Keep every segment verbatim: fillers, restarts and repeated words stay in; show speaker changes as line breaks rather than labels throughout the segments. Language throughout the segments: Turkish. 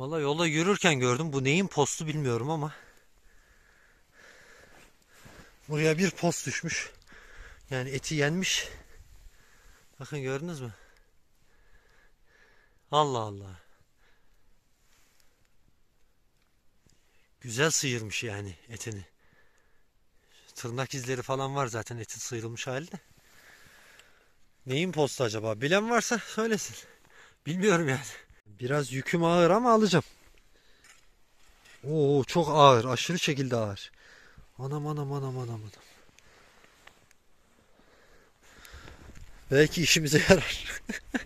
Valla yolda yürürken gördüm. Bu neyin postu bilmiyorum ama. Buraya bir post düşmüş. Yani eti yenmiş. Bakın gördünüz mü? Allah Allah. Güzel sıyırmış yani etini. Tırnak izleri falan var zaten etin sıyrılmış halde. Neyin postu acaba? Bilen varsa söylesin. Bilmiyorum yani. Biraz yüküm ağır ama alacağım. Oo çok ağır. Aşırı şekilde ağır. Anam anam anam anam anam. Belki işimize yarar.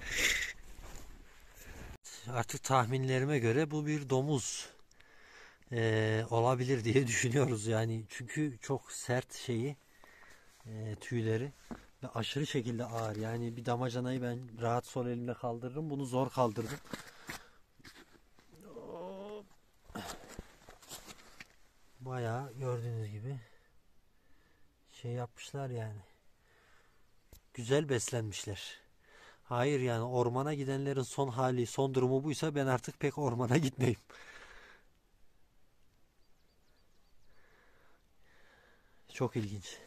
Artık tahminlerime göre bu bir domuz ee, olabilir diye düşünüyoruz yani. Çünkü çok sert şeyi e, tüyleri ve aşırı şekilde ağır. Yani bir damacanayı ben rahat sol elimle kaldırırım. Bunu zor kaldırdım. Bayağı gördüğünüz gibi şey yapmışlar yani. Güzel beslenmişler. Hayır yani ormana gidenlerin son hali, son durumu buysa ben artık pek ormana gitmeyeyim. Çok ilginç.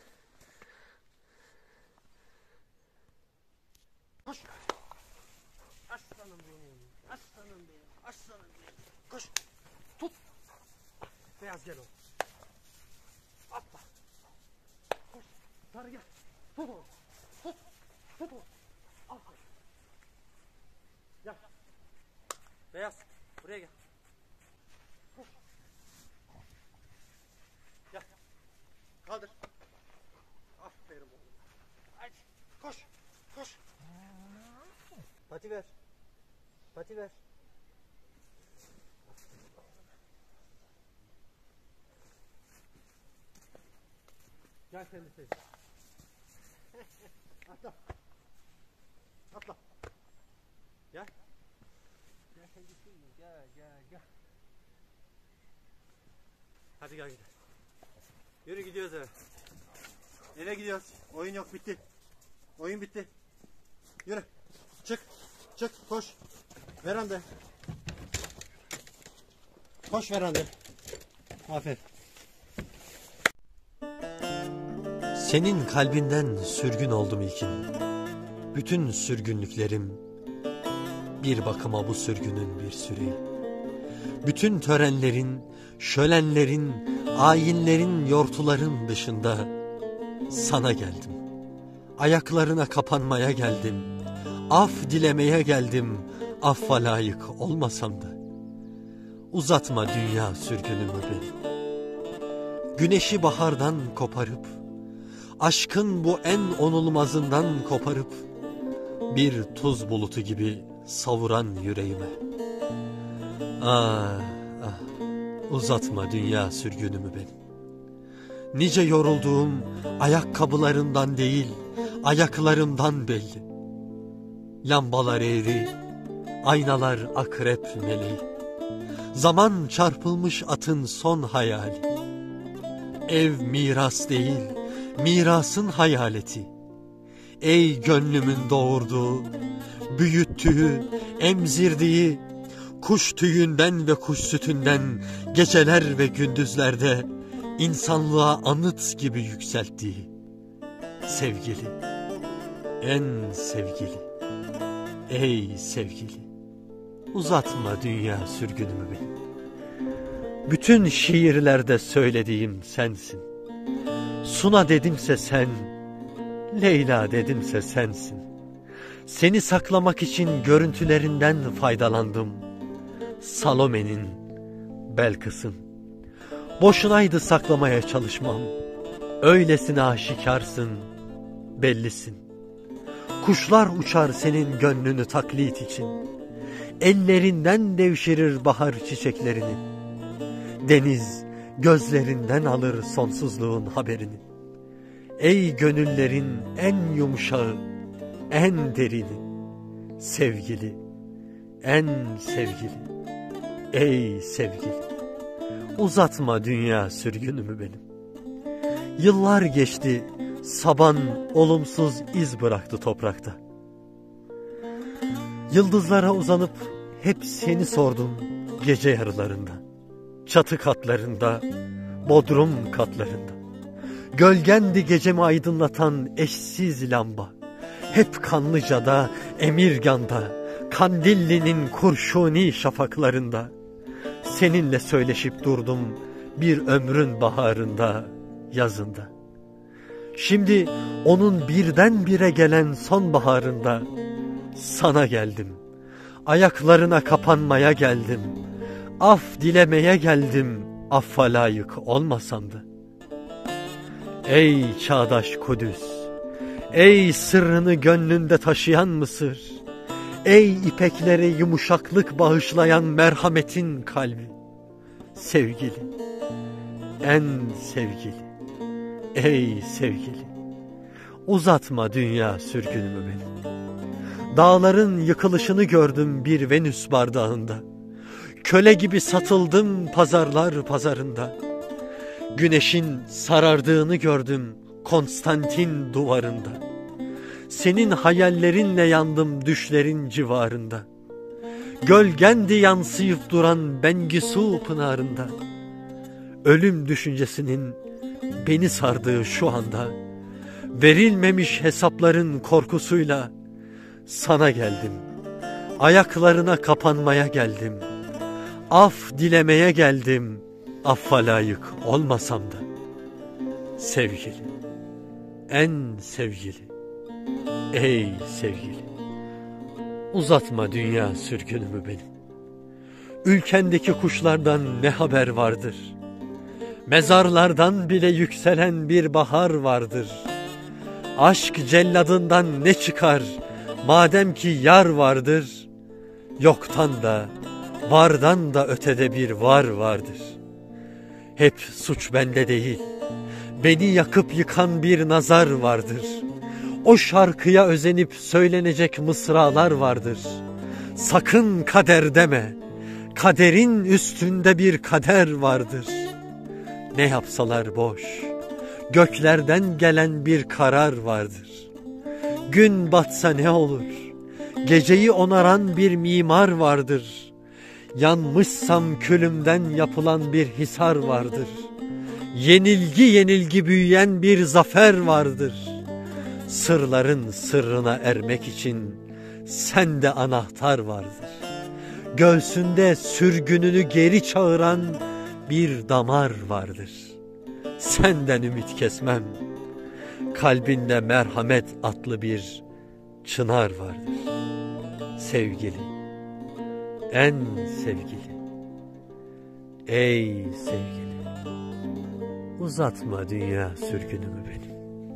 Koş. Aslanım benim. Aslanım benim. Aslanım benim. Koş. Tut. Beyaz gel oğlum. Atla. Koş. Sarı gel. Tut oğlum. Tut. Tut oğlum. Al. Gel. Beyaz. Buraya gel. Koş. Gel. Kaldır. Aferin oğlum. Hadi. Koş. Koş. Pati ver. Pati ver. Gel sen de sevdim. Atla. Atla. Gel. Gel sen gitsin mi? Gel gel gel. Hadi gel gidelim. Yürü gidiyoruz eve. Eve gidiyoruz. Oyun yok bitti. Oyun bitti. Yürü. Çık. Çık koş. Veranda. Koş veranda. Aferin. Senin kalbinden sürgün oldum ilkin. Bütün sürgünlüklerim bir bakıma bu sürgünün bir süreyi. Bütün törenlerin, şölenlerin, ayinlerin, yortuların dışında sana geldim. Ayaklarına kapanmaya geldim. Af dilemeye geldim. Affa layık olmasam da. Uzatma dünya sürgünümü benim. Güneşi bahardan koparıp, aşkın bu en onulmazından koparıp, bir tuz bulutu gibi savuran yüreğime. Ah, ah, uzatma dünya sürgünümü benim. Nice yorulduğum ayakkabılarından değil, ayaklarımdan belli. Lambalar eğri, aynalar akrep meleği. Zaman çarpılmış atın son hayali. Ev miras değil, mirasın hayaleti. Ey gönlümün doğurduğu, büyüttüğü, emzirdiği, kuş tüyünden ve kuş sütünden geceler ve gündüzlerde insanlığa anıt gibi yükselttiği sevgili, en sevgili, ey sevgili, uzatma dünya sürgünümü benim. Bütün şiirlerde söylediğim sensin. Suna dedimse sen, Leyla dedimse sensin. Seni saklamak için görüntülerinden faydalandım. Salome'nin, Belkıs'ın. Boşunaydı saklamaya çalışmam. Öylesine aşikarsın, bellisin. Kuşlar uçar senin gönlünü taklit için. Ellerinden devşirir bahar çiçeklerini. Deniz gözlerinden alır sonsuzluğun haberini. Ey gönüllerin en yumuşağı, en derini. Sevgili, en sevgili, ey sevgili. Uzatma dünya sürgünümü benim. Yıllar geçti, saban olumsuz iz bıraktı toprakta. Yıldızlara uzanıp hep seni sordum. gece yarılarında, çatı katlarında, bodrum katlarında. Gölgendi gecemi aydınlatan eşsiz lamba. Hep Kanlıca'da, Emirgan'da, Kandilli'nin kurşuni şafaklarında. Seninle söyleşip durdum bir ömrün baharında, yazında. Şimdi onun birdenbire gelen sonbaharında sana geldim. Ayaklarına kapanmaya geldim. Af dilemeye geldim, affa layık olmasam da. Ey çağdaş Kudüs, ey sırrını gönlünde taşıyan Mısır, ey ipeklere yumuşaklık bağışlayan merhametin kalbi, sevgili, en sevgili, ey sevgili, uzatma dünya sürgünümü benim. Dağların yıkılışını gördüm bir Venüs bardağında, köle gibi satıldım pazarlar pazarında. Güneşin sarardığını gördüm Konstantin duvarında. Senin hayallerinle yandım düşlerin civarında. Gölgendi yansıyıp duran Bengisu pınarında. Ölüm düşüncesinin beni sardığı şu anda, verilmemiş hesapların korkusuyla sana geldim. Ayaklarına kapanmaya geldim. Af dilemeye geldim. Affa layık olmasam da. Sevgili, en sevgili, ey sevgili, uzatma dünya sürgünümü benim. Ülkendeki kuşlardan ne haber vardır? Mezarlardan bile yükselen bir bahar vardır. Aşk celladından ne çıkar madem ki yar vardır? Yoktan da vardan da ötede bir var vardır. Hep suç bende değil, beni yakıp yıkan bir nazar vardır. O şarkıya özenip söylenecek mısralar vardır. Sakın kader deme, kaderin üstünde bir kader vardır. Ne yapsalar boş, göklerden gelen bir karar vardır. Gün batsa ne olur, geceyi onaran bir mimar vardır. Yanmışsam külümden yapılan bir hisar vardır. Yenilgi yenilgi büyüyen bir zafer vardır. Sırların sırrına ermek için sende anahtar vardır. Göğsünde sürgününü geri çağıran bir damar vardır. Senden ümit kesmem. Kalbinde merhamet adlı bir çınar vardır. Sevgili, en sevgili, ey sevgili, uzatma dünya sürgünümü benim.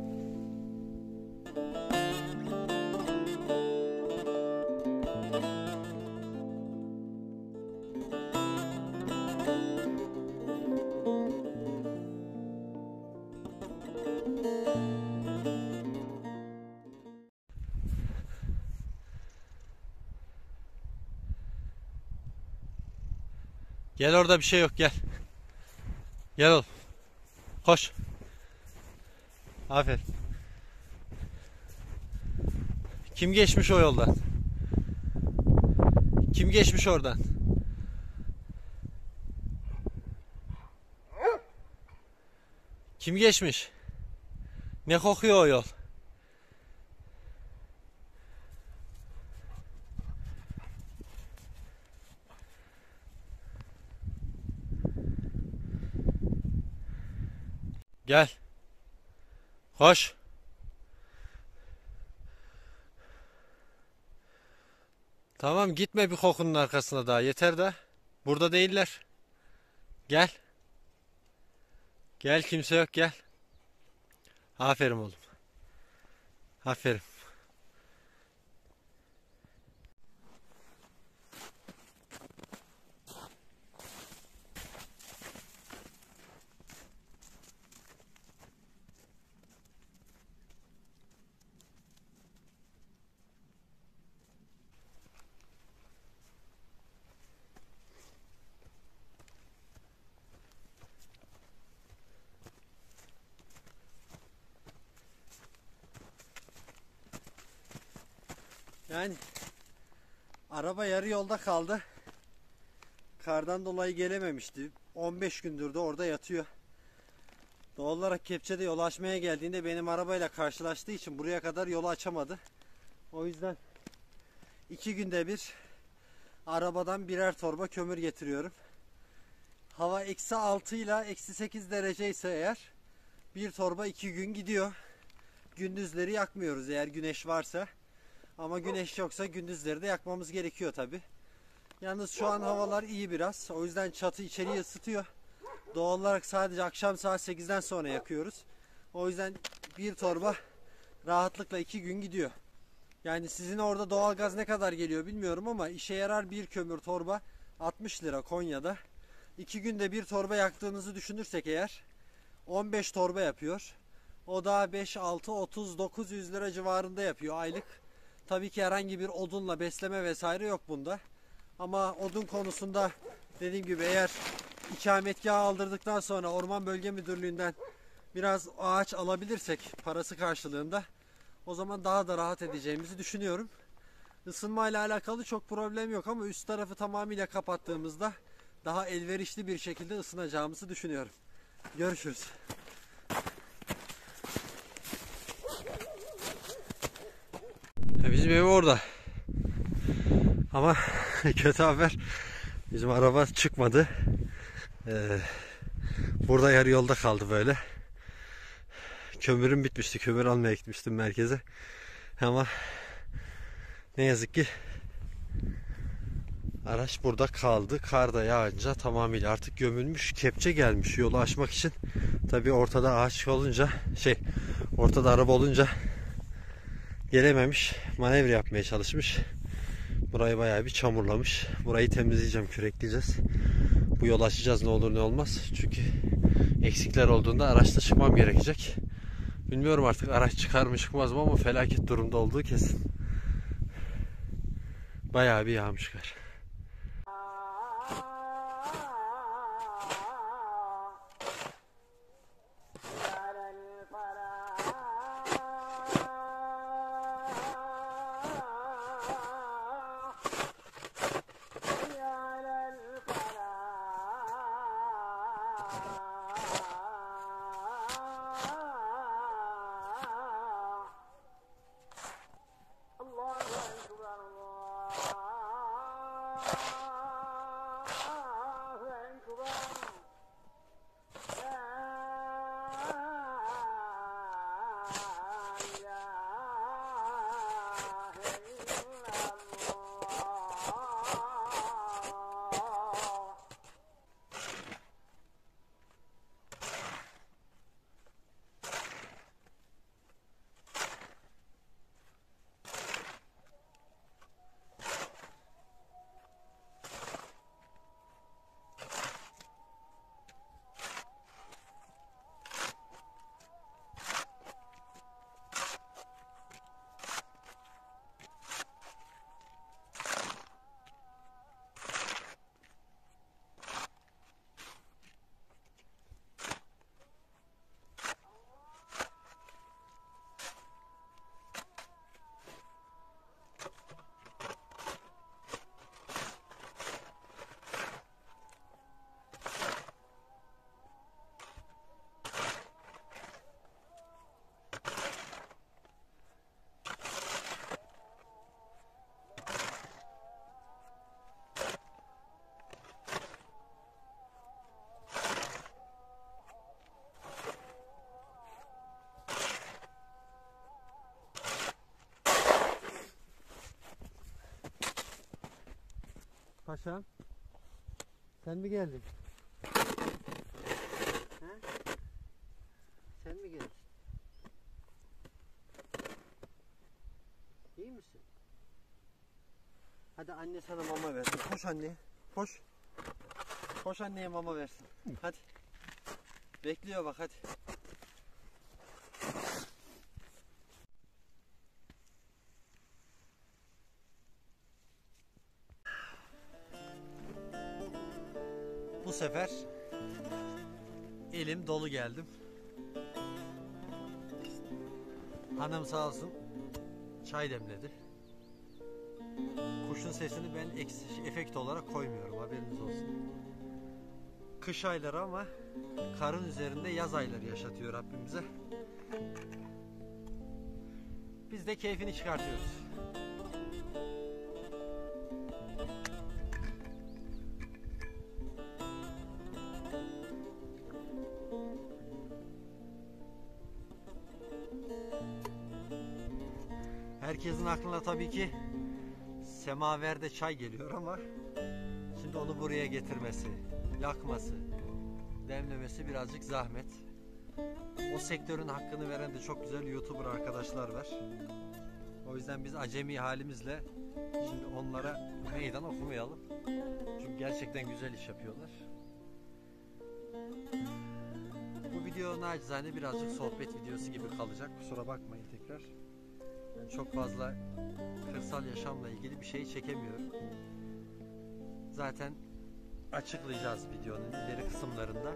Gel, orada bir şey yok, gel. Gel oğlum. Koş. Aferin. Kim geçmiş o yoldan? Kim geçmiş oradan? Kim geçmiş? Ne kokuyor o yol? Gel. Koş. Tamam, gitme bir kokunun arkasına daha, yeter de. Burada değiller. Gel. Gel, kimse yok, gel. Aferin oğlum. Aferin. Yani araba yarı yolda kaldı.
kardan dolayı gelememişti. on beş gündür de orada yatıyor. Doğal olarak kepçede yol açmaya geldiğinde benim arabayla karşılaştığı için buraya kadar yolu açamadı. O yüzden iki günde bir arabadan birer torba kömür getiriyorum. Hava eksi altı ile eksi sekiz derece ise eğer bir torba iki gün gidiyor. Gündüzleri yakmıyoruz eğer güneş varsa. Ama güneş yoksa gündüzleri de yakmamız gerekiyor tabi. Yalnız şu an havalar iyi biraz. O yüzden çatı içeriği ısıtıyor. Doğal olarak sadece akşam saat sekizden sonra yakıyoruz. O yüzden bir torba rahatlıkla iki gün gidiyor. Yani sizin orada doğalgaz ne kadar geliyor bilmiyorum ama işe yarar bir kömür torba altmış lira Konya'da. iki günde bir torba yaktığınızı düşünürsek eğer on beş torba yapıyor. O da beş, altı, otuz, dokuz yüz lira civarında yapıyor aylık. Tabii ki herhangi bir odunla besleme vesaire yok bunda. Ama odun konusunda dediğim gibi eğer ikametgahı aldırdıktan sonra Orman Bölge Müdürlüğü'nden biraz ağaç alabilirsek parası karşılığında o zaman daha da rahat edeceğimizi düşünüyorum. Isınma ile alakalı çok problem yok ama üst tarafı tamamıyla kapattığımızda daha elverişli bir şekilde ısınacağımızı düşünüyorum. Görüşürüz. Bizim ev orada. Ama kötü haber, bizim araba çıkmadı. Ee, burada yarı yolda kaldı böyle. Kömürüm bitmişti. Kömür almaya gitmiştim merkeze. Ama ne yazık ki araç burada kaldı. Kar da yağınca tamamıyla artık gömülmüş. Kepçe gelmiş yolu açmak için. Tabii ortada ağaç olunca, şey, ortada araba olunca gelememiş. Manevra yapmaya çalışmış. Burayı bayağı bir çamurlamış. Burayı temizleyeceğim, kürekleyeceğiz. Bu yol açacağız ne olur ne olmaz. Çünkü eksikler olduğunda araçla çıkmam gerekecek. Bilmiyorum artık araç çıkar mı çıkmaz mı ama felaket durumda olduğu kesin. Bayağı bir yağmış kar. Paşam, sen mi geldin? He? Sen mi geldin? İyi misin? Hadi anne sana mama versin. Koş anne. Koş. Koş anneye mama versin. Hadi. Bekliyor bak hadi. Bu sefer elim dolu geldim. Hanım sağ olsun çay demledi. Kuşun sesini ben eks- efekt olarak koymuyorum, haberiniz olsun. Kış ayları ama karın üzerinde yaz ayları yaşatıyor Rabbim bize. Biz de keyfini çıkartıyoruz. Herkesin aklına tabii ki semaverde çay geliyor ama şimdi onu buraya getirmesi, yakması, demlemesi birazcık zahmet. O sektörün hakkını veren de çok güzel YouTuber arkadaşlar var. O yüzden biz acemi halimizle şimdi onlara meydan okumayalım. Çünkü gerçekten güzel iş yapıyorlar. Bu video nacizane birazcık sohbet videosu gibi kalacak. Kusura bakmayın tekrar. Ben çok fazla kırsal yaşamla ilgili bir şey çekemiyorum. Zaten açıklayacağız videonun ileri kısımlarında.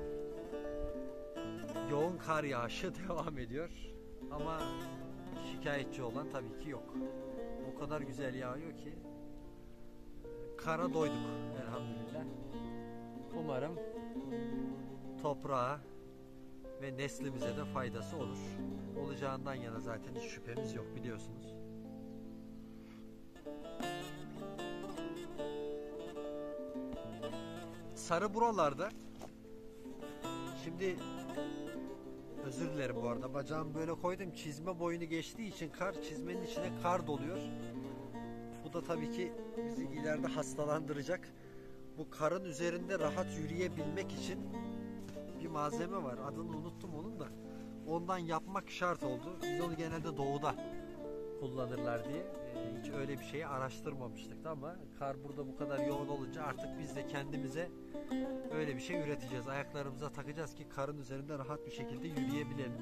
Yoğun kar yağışı devam ediyor. Ama şikayetçi olan tabii ki yok. O kadar güzel yağıyor ki kara doyduk elhamdülillah. Umarım toprağa ve neslimize de faydası olur. Olacağından yana zaten hiç şüphemiz yok, biliyorsunuz. Sarı buralarda. Şimdi özür dilerim bu arada, bacağımı böyle koydum, çizme boyunu geçtiği için kar, çizmenin içine kar doluyor. Bu da tabii ki bizi ileride hastalandıracak. Bu karın üzerinde rahat yürüyebilmek için bir malzeme var, adını unuttum onun da. Ondan yapmak şart oldu. Biz onu genelde doğuda kullanırlar diye e, hiç öyle bir şeyi araştırmamıştık ama kar burada bu kadar yoğun olunca artık biz de kendimize öyle bir şey üreteceğiz. Ayaklarımıza takacağız ki karın üzerinde rahat bir şekilde yürüyebilelim.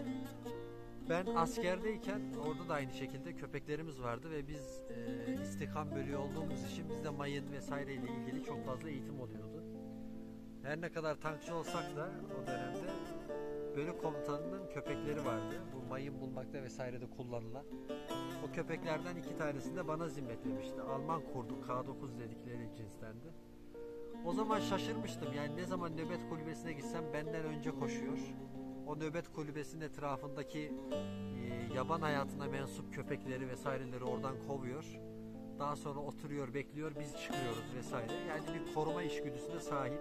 Ben askerdeyken orada da aynı şekilde köpeklerimiz vardı ve biz e, istikam bölüğü olduğumuz için bizde mayın vesaire ile ilgili çok fazla eğitim oluyordu. Her ne kadar tankçı olsak da o dönemde bölük komutanının köpekleri vardı. Bu mayın bulmakta vesairede kullanılan. O köpeklerden iki tanesini de bana zimmetlemişti. Alman kurdu, K dokuz dedikleri cinstendi. O zaman şaşırmıştım. Yani ne zaman nöbet kulübesine gitsem benden önce koşuyor. O nöbet kulübesinin etrafındaki e, yaban hayatına mensup köpekleri vesaireleri oradan kovuyor. Daha sonra oturuyor, bekliyor, biz çıkıyoruz vesaire. Yani bir koruma içgüdüsüne sahip.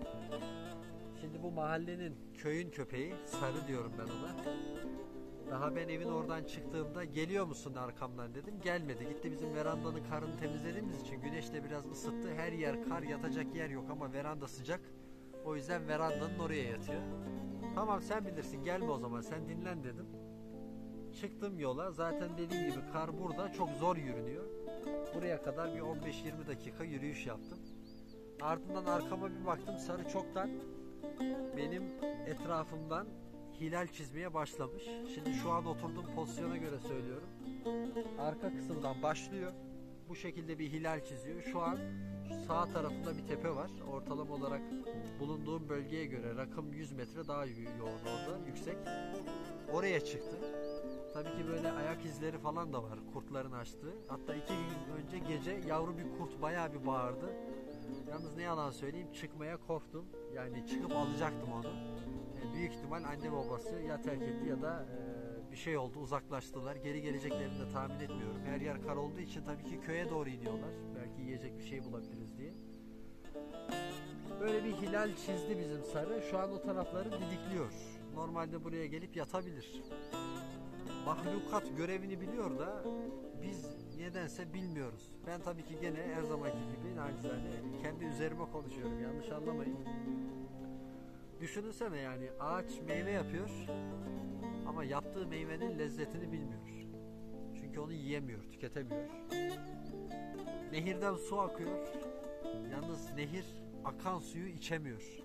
Şimdi bu mahallenin, köyün köpeği, sarı diyorum ben ona. Daha ben evin oradan çıktığımda geliyor musun arkamdan dedim. Gelmedi. Gitti, bizim verandanın karını temizlediğimiz için güneş de biraz ısıttı. Her yer kar, yatacak yer yok ama veranda sıcak. O yüzden verandanın oraya yatıyor. Tamam sen bilirsin, gelme o zaman, sen dinlen dedim. Çıktım yola. Zaten dediğim gibi kar burada çok zor yürünüyor. Buraya kadar bir on beş yirmi dakika yürüyüş yaptım. Ardından arkama bir baktım, sarı çoktan benim etrafımdan hilal çizmeye başlamış. Şimdi şu an oturduğum pozisyona göre söylüyorum. Arka kısımdan başlıyor. Bu şekilde bir hilal çiziyor. Şu an sağ tarafında bir tepe var. Ortalama olarak bulunduğum bölgeye göre rakım yüz metre daha yoğun orada, yüksek. Oraya çıktı. Tabii ki böyle ayak izleri falan da var kurtların açtığı. Hatta iki gün önce gece yavru bir kurt bayağı bir bağırdı. Yalnız ne yalan söyleyeyim, çıkmaya korktum. Yani çıkıp alacaktım onu. E, büyük ihtimal anne babası ya terk etti ya da e, bir şey oldu, uzaklaştılar. Geri geleceklerini de tahmin etmiyorum. Her yer kar olduğu için tabii ki köye doğru iniyorlar. Belki yiyecek bir şey bulabiliriz diye. Böyle bir hilal çizdi bizim sarı. Şu an o tarafları didikliyor. Normalde buraya gelip yatabilir. Mahlukat görevini biliyor da biz nedense bilmiyoruz. Ben tabii ki gene her zamanki gibi nacizane kendi üzerime konuşuyorum, yanlış anlamayın. Düşünsene, yani ağaç meyve yapıyor ama yaptığı meyvenin lezzetini bilmiyor. Çünkü onu yiyemiyor, tüketemiyor. Nehirden su akıyor. Yalnız nehir akan suyu içemiyor.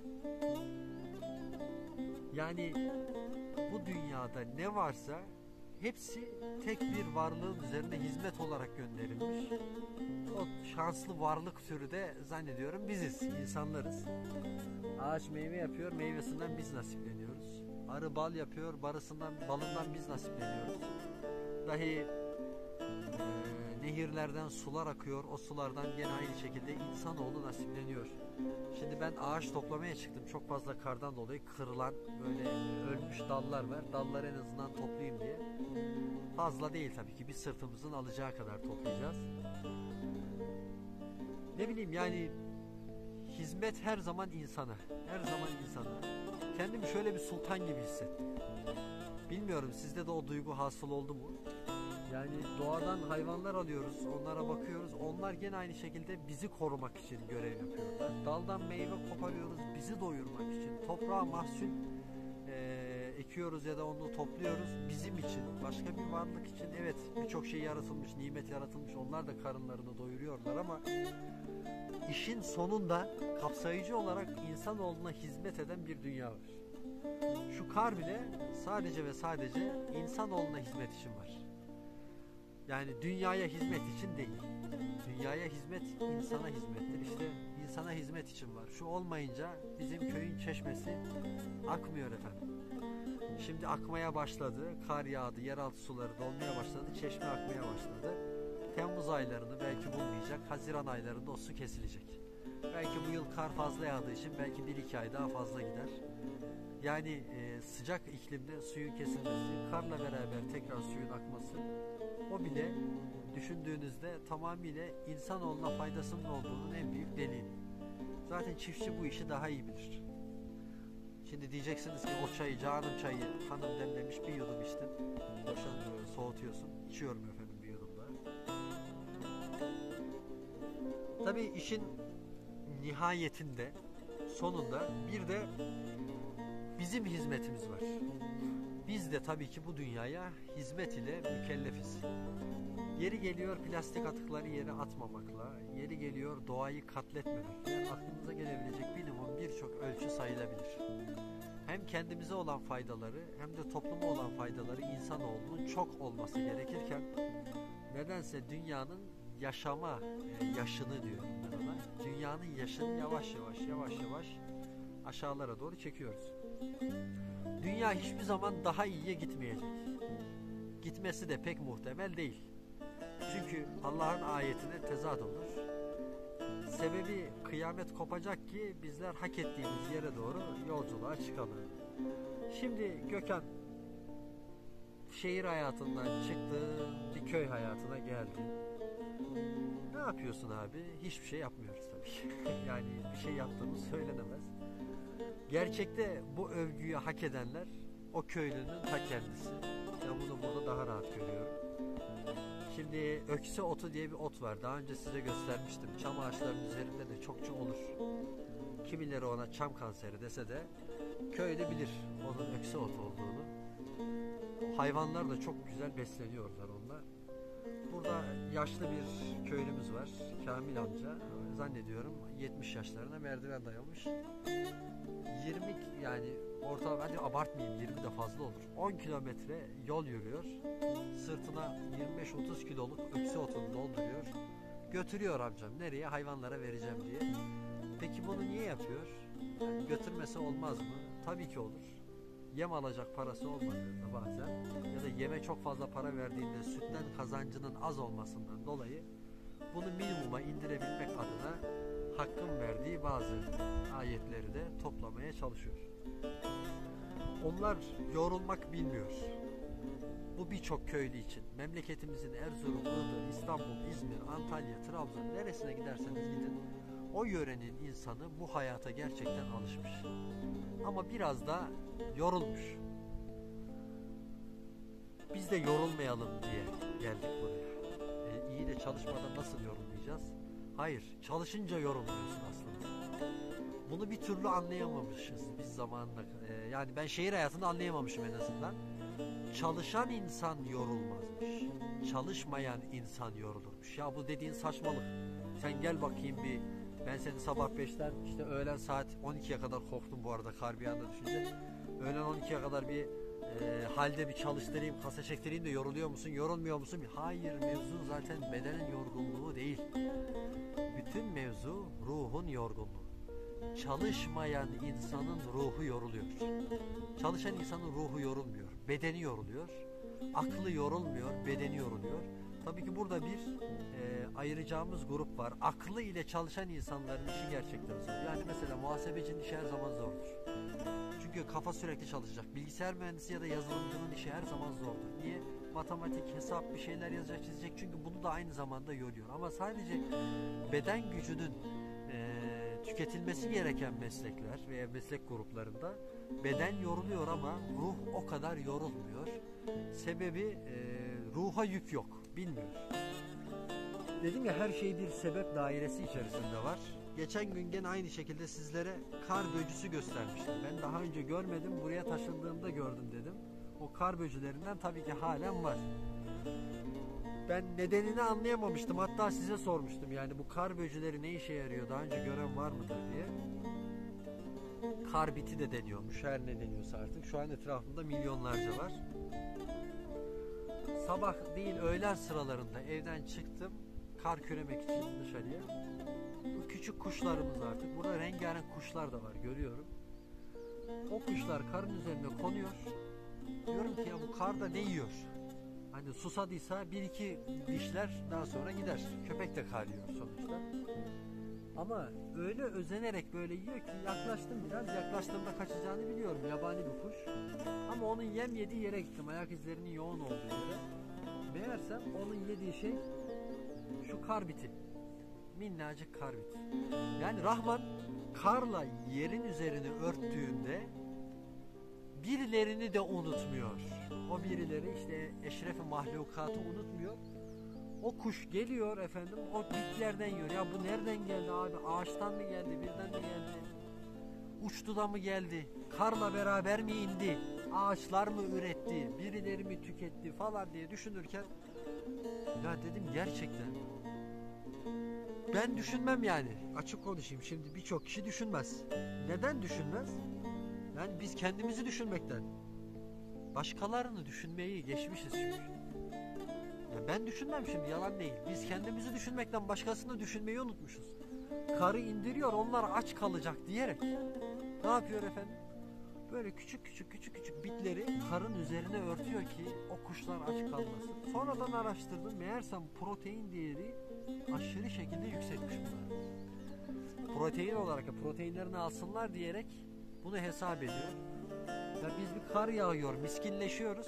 Yani bu dünyada ne varsa hepsi tek bir varlığın üzerine hizmet olarak gönderilmiş. O şanslı varlık türü de zannediyorum biziz, insanlarız. Ağaç meyve yapıyor, meyvesinden biz nasipleniyoruz. Arı bal yapıyor, barısından, balından biz nasipleniyoruz. Dahi e,
nehirlerden sular akıyor. O sulardan gene aynı şekilde insanoğlu nasipleniyor. Şimdi ben ağaç toplamaya çıktım. Çok fazla kardan dolayı kırılan böyle ölmüş dallar var. Dalları en azından toplayayım diye. Fazla değil tabii ki. Bir sırtımızın alacağı kadar toplayacağız. Ne bileyim yani hizmet her zaman insana. Her zaman insana. Kendimi şöyle bir sultan gibi hissettim. Bilmiyorum sizde de o duygu hasıl oldu mu? Yani doğadan hayvanlar alıyoruz, onlara bakıyoruz. Onlar gene aynı şekilde bizi korumak için görev yapıyorlar. Daldan meyve koparıyoruz, bizi doyurmak için. Toprağa mahsul e, ekiyoruz ya da onu topluyoruz bizim için, başka bir varlık için. Evet, birçok şey yaratılmış, nimet yaratılmış. Onlar da karınlarını doyuruyorlar ama işin sonunda kapsayıcı olarak insanoğluna hizmet eden bir dünya var. Şu kar bile sadece ve sadece insanoğluna hizmet için var. Yani dünyaya hizmet için değil. Dünyaya hizmet insana hizmettir. İşte insana hizmet için var. Şu olmayınca bizim köyün çeşmesi akmıyor efendim. Şimdi akmaya başladı. Kar yağdı, yeraltı suları dolmaya başladı. Çeşme akmaya başladı. Temmuz aylarını belki bulmayacak. Haziran aylarında o su kesilecek. Belki bu yıl kar fazla yağdığı için belki bir iki ay daha fazla gider. Yani e, sıcak iklimde suyun kesilmesi, karla beraber tekrar suyun akması, o bile düşündüğünüzde tamamıyla insanoğluna faydasının olduğunun en büyük delili. Zaten çiftçi bu işi daha iyi bilir. Şimdi diyeceksiniz ki o çayı, canım çayı hanım demlemiş, bir yudum içtin. Boşanıyor, soğutuyorsun. İçiyorum efendim bir yudum daha. Tabii işin nihayetinde, sonunda bir de bizim hizmetimiz var. Biz de tabii ki bu dünyaya hizmet ile mükellefiz. Yeri geliyor plastik atıkları yere atmamakla, yeri geliyor doğayı katletmemekle aklınıza gelebilecek minimum birçok ölçü sayılabilir. Hem kendimize olan faydaları hem de topluma olan faydaları insanoğlunun çok olması gerekirken nedense dünyanın yaşama yaşını diyorum ben ona. Dünyanın yaşını yavaş yavaş yavaş yavaş aşağılara doğru çekiyoruz. Dünya hiçbir zaman daha iyiye gitmeyecek. Gitmesi de pek muhtemel değil. Çünkü Allah'ın ayetine tezat olur. Sebebi kıyamet kopacak ki bizler hak ettiğimiz yere doğru yolculuğa çıkalım. Şimdi Gökhan şehir hayatından çıktın, bir köy hayatına geldin. Ne yapıyorsun abi? Hiçbir şey yapmıyoruz tabii ki. Yani bir şey yaptığımız söylenemez. Gerçekte bu övgüyü hak edenler o köylünün ta kendisi. Ben bunu burada daha rahat görüyorum. Şimdi ökse otu diye bir ot var. Daha önce size göstermiştim. Çam ağaçlarının üzerinde de çokça olur. Kimileri ona çam kanseri dese de köylü bilir onun ökse otu olduğunu. Hayvanlar da çok güzel besleniyorlar onunla. Burada yaşlı bir köylümüz var. Kamil amca. Zannediyorum yetmiş yaşlarına merdiven dayamış. yirmi yani ortalama, hadi abartmayayım, yirmi de fazla olur. on kilometre yol yürüyor. Sırtına yirmi beş otuz kiloluk ökse otunu dolduruyor. Götürüyor amcam. Nereye? Hayvanlara vereceğim diye. Peki bunu niye yapıyor? Yani götürmesi olmaz mı? Tabii ki olur. Yem alacak parası olmadığında bazen ya da yeme çok fazla para verdiğinde sütten kazancının az olmasından dolayı bunu minimuma indirebilmek adına Hakk'ın verdiği bazı ayetleri de toplamaya çalışıyor. Onlar yorulmak bilmiyor. Bu birçok köylü için. Memleketimizin Erzurum, Iğdır, İstanbul, İzmir, Antalya, Trabzon neresine giderseniz gidin, o yörenin insanı bu hayata gerçekten alışmış. Ama biraz da yorulmuş. Biz de yorulmayalım diye geldik buraya. E, iyi de çalışmadan nasıl yorulmayacağız? Hayır, çalışınca yorulmuyorsun aslında. Bunu bir türlü anlayamamışız biz zamanında. E, yani ben şehir hayatını anlayamamışım en azından. Çalışan insan yorulmazmış. Çalışmayan insan yorulurmuş. Ya bu dediğin saçmalık. Sen gel bakayım bir, ben seni sabah beşten işte öğlen saat on ikiye kadar korktum bu arada kar bir anda düşünce. Öğlen on ikiye kadar bir e, halde bir çalıştırayım, kasa çektireyim de yoruluyor musun, yorulmuyor musun? Hayır, mevzu zaten bedenin yorgunluğu değil. Bütün mevzu ruhun yorgunluğu. Çalışmayan insanın ruhu yoruluyor. Çalışan insanın ruhu yorulmuyor. Bedeni yoruluyor. Aklı yorulmuyor, bedeni yoruluyor. Tabii ki burada bir e, ayıracağımız grup var. Aklı ile çalışan insanların işi gerçekten zor. Yani mesela muhasebecinin işi her zaman zordur. Çünkü kafa sürekli çalışacak. Bilgisayar mühendisi ya da yazılımcının işi her zaman zordur. Niye? Matematik, hesap, bir şeyler yazacak, çizecek. Çünkü bunu da aynı zamanda yoruyor. Ama sadece beden gücünün e, tüketilmesi gereken meslekler veya meslek gruplarında beden yoruluyor ama ruh o kadar yorulmuyor. Sebebi e, ruha yük yok. Bilmiyor. Dedim ya, her şey bir sebep dairesi içerisinde var. Geçen gün gene aynı şekilde sizlere kar böcüsü göstermiştim. Ben daha önce görmedim, buraya taşındığımda gördüm dedim. O kar böcülerinden tabii ki halen var. Ben nedenini anlayamamıştım. Hatta size sormuştum, yani bu kar böcüleri ne işe yarıyor, daha önce gören var mıdır diye. Kar biti de deniyormuş, her ne deniyorsa artık. Şu an etrafımda milyonlarca var. Sabah değil öğlen sıralarında evden çıktım kar küremek için dışarıya. Bu küçük kuşlarımız artık. Burada rengarenk kuşlar da var, görüyorum. O kuşlar karın üzerine konuyor. Diyorum ki ya bu kar da ne yiyor? Hani susadıysa bir iki dişler, daha sonra gider. Köpek de kar yiyor sonuçta. Ama öyle özenerek böyle yiyor ki yaklaştım biraz. Yaklaştığımda kaçacağını biliyorum. Yabani bir kuş. Ama onun yem yediği yere gittim. Ayak izlerinin yoğun olduğu yere. Meğersem onun yediği şey şu kar biti. Minnacık kar biti. Yani Rahman karla yerin üzerini örttüğünde birilerini de unutmuyor. O birileri işte eşref-i mahlukatı unutmuyor. O kuş geliyor efendim, o bitlerden yiyor. Ya bu nereden geldi abi? Ağaçtan mı geldi? Birden mi geldi? Uçtu da mı geldi? Karla beraber mi indi? Ağaçlar mı üretti? Birileri mi tüketti falan diye düşünürken ya dedim gerçekten ben düşünmem yani. Açık konuşayım, şimdi birçok kişi düşünmez. Neden düşünmez? Yani biz kendimizi düşünmekten başkalarını düşünmeyi geçmişiz çünkü. Ya ben düşünmem şimdi, yalan değil. Biz kendimizi düşünmekten başkasını düşünmeyi unutmuşuz. Karı indiriyor, onlar aç kalacak diyerek. Ne yapıyor efendim? Böyle küçük küçük küçük küçük bitleri karın üzerine örtüyor ki o kuşlar aç kalmasın. Sonradan araştırdım. Meğersem protein değeri aşırı şekilde yüksekmiş bunlar. Protein olarak ya proteinlerini alsınlar diyerek bunu hesap ediyor. Ya biz bir kar yağıyor, miskinleşiyoruz.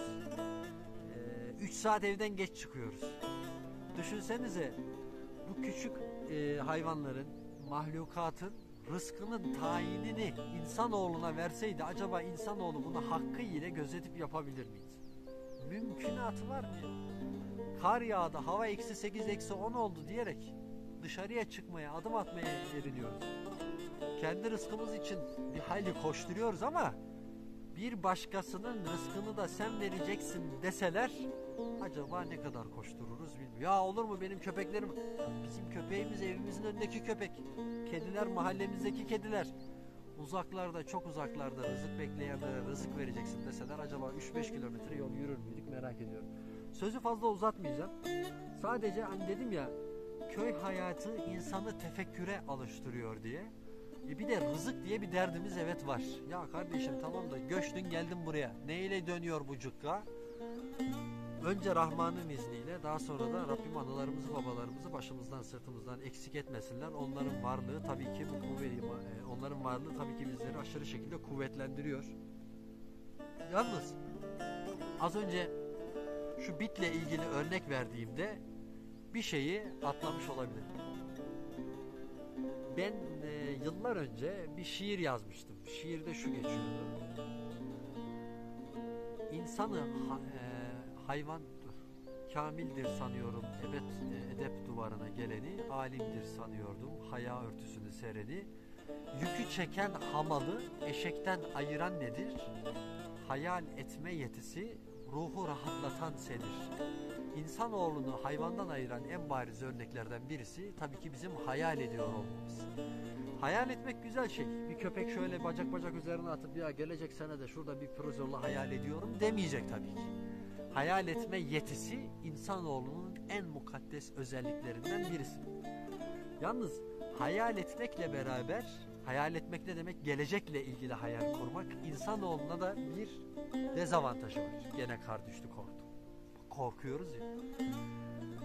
üç saat evden geç çıkıyoruz. Düşünsenize bu küçük e, hayvanların, mahlukatın rızkının tayinini insanoğluna verseydi acaba insanoğlu bunu hakkı ile gözetip yapabilir miydi? Mümkünatı var mı? Kar yağdı, hava eksi sekiz, eksi on oldu diyerek dışarıya çıkmaya, adım atmaya eriniyoruz. Kendi rızkımız için bir hayli koşturuyoruz ama bir başkasının rızkını da sen vereceksin deseler acaba ne kadar koştururuz bilmiyorum. Ya olur mu benim köpeklerim? Bizim köpeğimiz evimizin önündeki köpek. Kediler mahallemizdeki kediler. Uzaklarda, çok uzaklarda rızık bekleyenlere rızık vereceksin deseler acaba üç beş kilometre yol yürür müydük merak ediyorum. Sözü fazla uzatmayacağım. Sadece hani dedim ya, köy hayatı insanı tefekküre alıştırıyor diye. E bir de rızık diye bir derdimiz evet var. Ya kardeşim tamam da göçtün geldin buraya. Neyle dönüyor bu cukka? Önce Rahman'ın izniyle, daha sonra da Rabbim analarımızı babalarımızı başımızdan sırtımızdan eksik etmesinler. Onların varlığı tabii ki bu kuvveti, onların varlığı tabii ki bizleri aşırı şekilde kuvvetlendiriyor. Yalnız az önce şu bitle ilgili örnek verdiğimde bir şeyi atlamış olabilirim. Ben e, yıllar önce bir şiir yazmıştım. Şiirde şu geçiyordu. İnsanı ha, e, hayvan kamildir sanıyorum ebed, e, edep duvarına geleni, alimdir sanıyordum haya örtüsünü sereni. Yükü çeken hamalı eşekten ayıran nedir? Hayal etme yetisi ruhu rahatlatan sedir. İnsanoğlunu hayvandan ayıran en bariz örneklerden birisi tabii ki bizim hayal ediyor olmamız. Hayal etmek güzel şey. Bir köpek şöyle bacak bacak üzerine atıp ya gelecek sene de şurada bir pirzola hayal ediyorum demeyecek tabii ki. Hayal etme yetisi insanoğlunun en mukaddes özelliklerinden birisi. Yalnız hayal etmekle beraber, hayal etmek ne demek? Gelecekle ilgili hayal kurmak. İnsanoğluna da bir dezavantajı var. Gene kar düştü korktum. Korkuyoruz ya.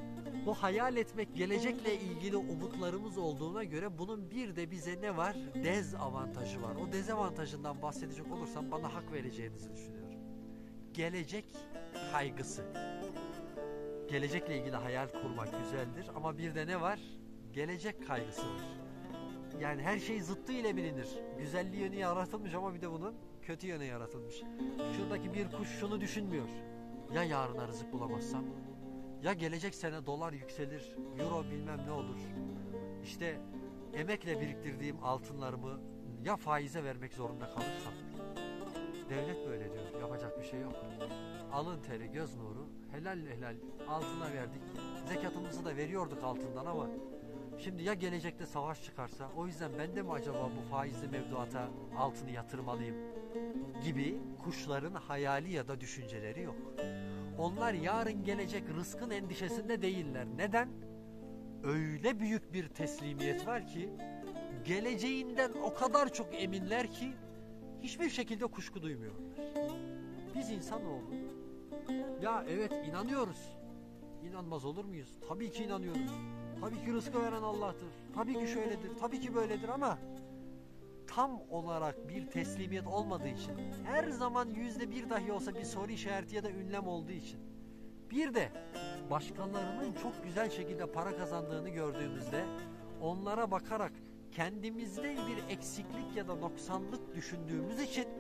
Bu hayal etmek, gelecekle ilgili umutlarımız olduğuna göre bunun bir de bize ne var? Dezavantajı var. O dezavantajından bahsedecek olursam bana hak vereceğinizi düşünüyorum. Gelecek kaygısı. Gelecekle ilgili hayal kurmak güzeldir ama bir de ne var? Gelecek kaygısı var. Yani her şey zıttı ile bilinir. Güzelliği yönü yaratılmış ama bir de bunun kötü yönü yaratılmış. Şuradaki bir kuş şunu düşünmüyor. Ya yarına rızık bulamazsam? Ya gelecek sene dolar yükselir, euro bilmem ne olur. İşte emekle biriktirdiğim altınlarımı ya faize vermek zorunda kalırsam? Devlet böyle diyor, yapacak bir şey yok. Alın teri, göz nuru, helal helal altına verdik. Zekatımızı da veriyorduk altından ama şimdi ya gelecekte savaş çıkarsa, o yüzden ben de mi acaba bu faizli mevduata altını yatırmalıyım gibi kuşların hayali ya da düşünceleri yok. Onlar yarın gelecek rızkın endişesinde değiller. Neden? Öyle büyük bir teslimiyet var ki, geleceğinden o kadar çok eminler ki hiçbir şekilde kuşku duymuyorlar. Biz insanoğlu, ya evet inanıyoruz. İnanmaz olur muyuz? Tabii ki inanıyoruz. Tabii ki rızkı veren Allah'tır. Tabii ki şöyledir, tabii ki böyledir ama tam olarak bir teslimiyet olmadığı için, her zaman yüzde bir dahi olsa bir soru işareti ya da ünlem olduğu için, bir de başkalarının çok güzel şekilde para kazandığını gördüğümüzde onlara bakarak kendimizde bir eksiklik ya da noksanlık düşündüğümüz için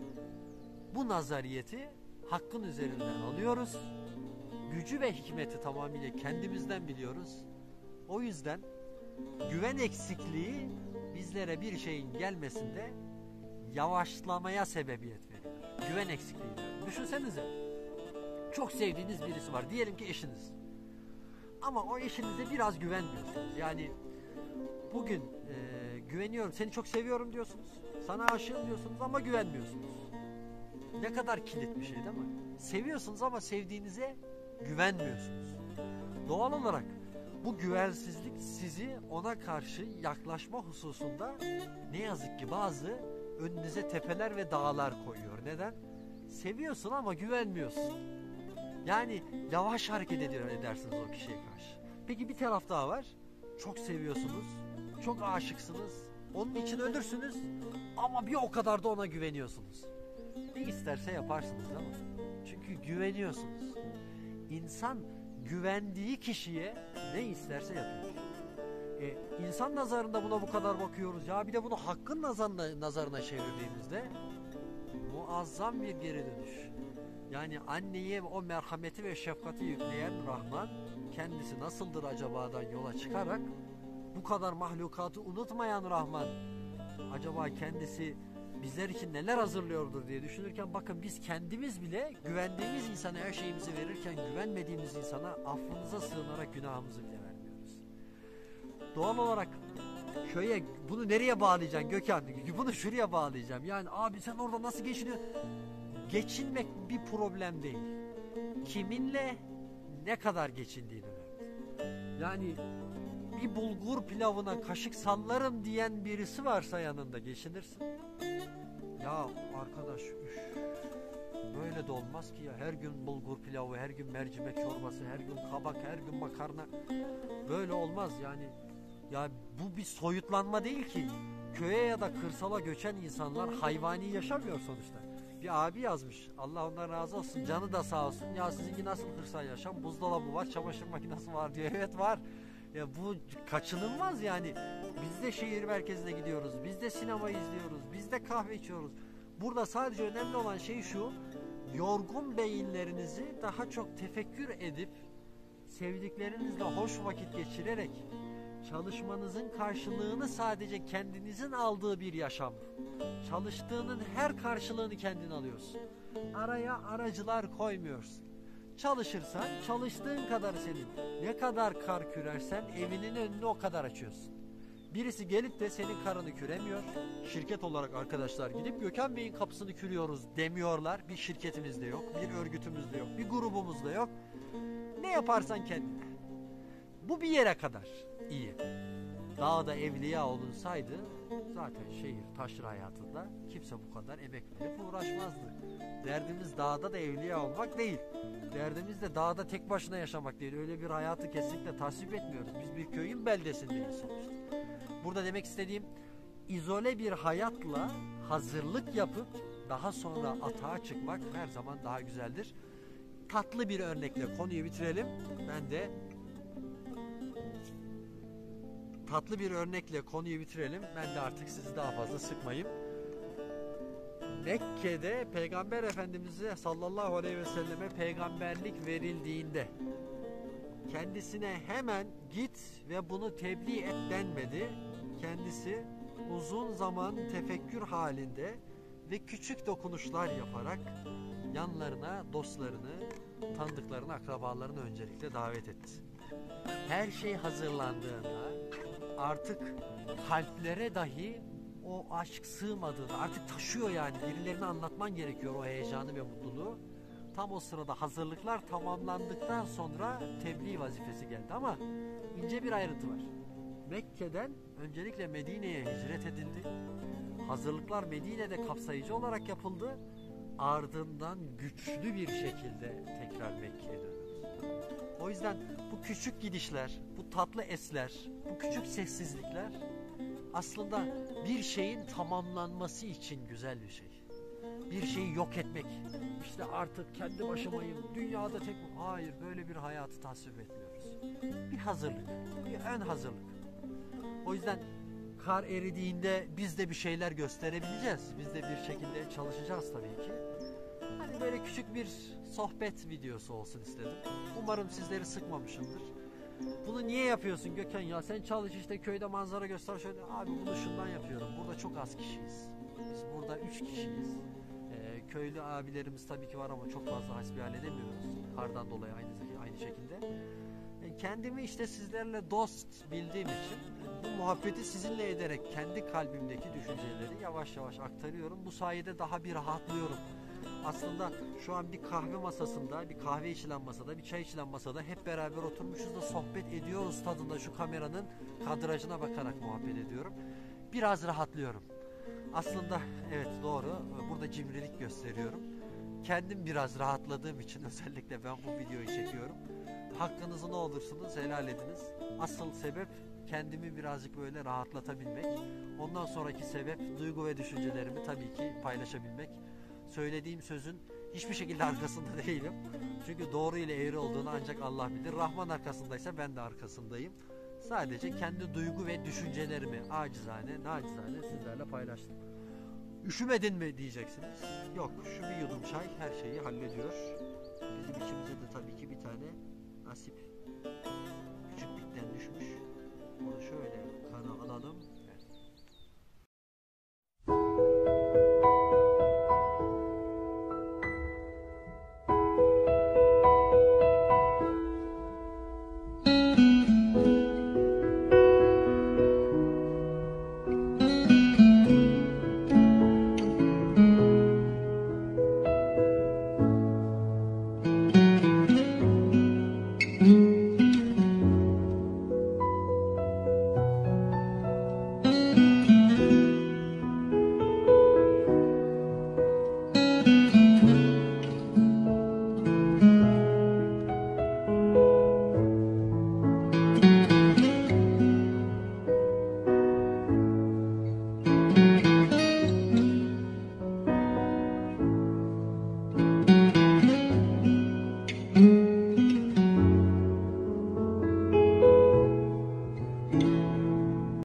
bu nazariyeti hakkın üzerinden alıyoruz. Gücü ve hikmeti tamamıyla kendimizden biliyoruz. O yüzden güven eksikliği bizlere bir şeyin gelmesinde yavaşlamaya sebebiyet veriyor. Güven eksikliği diyor. Düşünsenize, çok sevdiğiniz birisi var. Diyelim ki eşiniz. Ama o eşinize biraz güvenmiyorsunuz. Yani bugün e, güveniyorum, seni çok seviyorum diyorsunuz. Sana aşığım diyorsunuz ama güvenmiyorsunuz. Ne kadar kilit bir şey değil mi? Seviyorsunuz ama sevdiğinize güvenmiyorsunuz. Doğal olarak bu güvensizlik sizi ona karşı yaklaşma hususunda ne yazık ki bazı önünüze tepeler ve dağlar koyuyor. Neden? Seviyorsun ama güvenmiyorsun. Yani yavaş hareket ediyor edersiniz o kişiye karşı. Peki bir taraf daha var. Çok seviyorsunuz, çok aşıksınız, onun için ölürsünüz ama bir o kadar da ona güveniyorsunuz. Ne isterse yaparsınız değil mi? Çünkü güveniyorsunuz. İnsan güvendiği kişiye ne isterse yapıyor. E, insan nazarında buna bu kadar bakıyoruz. Ya bir de bunu hakkın nazarına, nazarına çevirdiğimizde muazzam bir geri dönüş. Yani anneye o merhameti ve şefkati yükleyen Rahman kendisi nasıldır acabadan yola çıkarak bu kadar mahlukatı unutmayan Rahman acaba kendisi bizler için neler hazırlıyordur diye düşünürken bakın biz kendimiz bile güvendiğimiz insana her şeyimizi verirken güvenmediğimiz insana affınıza sığınarak günahımızı bile vermiyoruz. Doğal olarak köye bunu nereye bağlayacaksın Gökhan? Bunu şuraya bağlayacağım. Yani abi sen orada nasıl geçiniyorsun? Geçinmek bir problem değil. Kiminle ne kadar geçindiğin önemli. Yani bir bulgur pilavına kaşık sallarım diyen birisi varsa yanında geçinirsin. Ya arkadaş üf, böyle de olmaz ki ya, her gün bulgur pilavı, her gün mercimek çorbası, her gün kabak, her gün makarna, böyle olmaz yani. Ya bu bir soyutlanma değil ki. Köye ya da kırsala göçen insanlar hayvani yaşamıyor sonuçta. Bir abi yazmış, Allah ondan razı olsun, canı da sağ olsun. Ya sizinki nasıl kırsal yaşam? Buzdolabı var, çamaşır makinesi var diyor. Evet var. Ya bu kaçınılmaz yani. Biz de şehir merkezine gidiyoruz, biz de sinema izliyoruz, biz de kahve içiyoruz. Burada sadece önemli olan şey şu: yorgun beyinlerinizi daha çok tefekkür edip sevdiklerinizle hoş vakit geçirerek çalışmanızın karşılığını sadece kendinizin aldığı bir yaşam. Çalıştığının her karşılığını kendin alıyorsun. Araya aracılar koymuyorsun. Çalışırsan çalıştığın kadar senin. Ne kadar kar kürersen evinin önünü o kadar açıyorsun. Birisi gelip de senin karını küremiyor. Şirket olarak arkadaşlar gidip Gökhan Bey'in kapısını kürüyoruz demiyorlar. Bir şirketimiz de yok, bir örgütümüz de yok, bir grubumuz da yok. Ne yaparsan kendine. Bu bir yere kadar iyi. Dağda evliya olunsaydı zaten şehir, taşra hayatında kimse bu kadar emek verip uğraşmazdı. Derdimiz dağda da evliya olmak değil. Derdimiz de dağda tek başına yaşamak değil. Öyle bir hayatı kesinlikle tasvip etmiyoruz. Biz bir köyün beldesindeyiz sonuçta. Burada demek istediğim, izole bir hayatla hazırlık yapıp daha sonra atağa çıkmak her zaman daha güzeldir. Tatlı bir örnekle konuyu bitirelim. Ben de tatlı bir örnekle konuyu bitirelim. Ben de artık sizi daha fazla sıkmayayım. Mekke'de Peygamber Efendimiz'e sallallahu aleyhi ve selleme peygamberlik verildiğinde kendisine hemen git ve bunu tebliğ et denmedi. Kendisi uzun zaman tefekkür halinde ve küçük dokunuşlar yaparak yanlarına dostlarını, tanıdıklarını, akrabalarını öncelikle davet etti. Her şey hazırlandığında artık kalplere dahi o aşk sığmadığını, artık taşıyor yani, birilerine anlatman gerekiyor o heyecanı ve mutluluğu. Tam o sırada hazırlıklar tamamlandıktan sonra tebliğ vazifesi geldi ama ince bir ayrıntı var. Mekke'den öncelikle Medine'ye hicret edildi. Hazırlıklar Medine'de kapsayıcı olarak yapıldı. Ardından güçlü bir şekilde tekrar Mekke'ye dönüyoruz. O yüzden bu küçük gidişler, bu tatlı esler, bu küçük sessizlikler aslında bir şeyin tamamlanması için güzel bir şey. Bir şeyi yok etmek, işte artık kendi başımayım, dünyada tek... Hayır, böyle bir hayatı tasvip etmiyoruz. Bir hazırlık, bir ön hazırlık. O yüzden kar eridiğinde biz de bir şeyler gösterebileceğiz. Biz de bir şekilde çalışacağız tabii ki. Hani böyle küçük bir sohbet videosu olsun istedim. Umarım sizleri sıkmamışımdır. Bunu niye yapıyorsun Gökhan ya? Sen çalış işte, köyde manzara göster şöyle. Abi bunu şundan yapıyorum. Burada çok az kişiyiz. Biz burada üç kişiyiz. Ee, köylü abilerimiz tabii ki var ama çok fazla hasbihal edemiyoruz. Kardan dolayı aynı, aynı şekilde. Yani kendimi işte sizlerle dost bildiğim için bu muhabbeti sizinle ederek kendi kalbimdeki düşünceleri yavaş yavaş aktarıyorum. Bu sayede daha bir rahatlıyorum. Aslında şu an bir kahve masasında, bir kahve içilen masada, bir çay içilen masada hep beraber oturmuşuz da sohbet ediyoruz tadında, şu kameranın kadrajına bakarak muhabbet ediyorum. Biraz rahatlıyorum. Aslında evet, doğru, burada cimrilik gösteriyorum. Kendim biraz rahatladığım için özellikle ben bu videoyu çekiyorum. Hakkınızı ne olursunuz helal ediniz. Asıl sebep kendimi birazcık böyle rahatlatabilmek. Ondan sonraki sebep duygu ve düşüncelerimi tabii ki paylaşabilmek. Söylediğim sözün hiçbir şekilde arkasında değilim. Çünkü doğru ile eğri olduğunu ancak Allah bilir. Rahman arkasındaysa ben de arkasındayım. Sadece kendi duygu ve düşüncelerimi acizane, nacizane sizlerle paylaştım. Üşümedin mi diyeceksiniz. Yok, şu bir yudum çay her şeyi hallediyor. Bizim içimize de tabii ki bir tane nasip küçüklükten düşmüş. Onu şöyle kana alalım.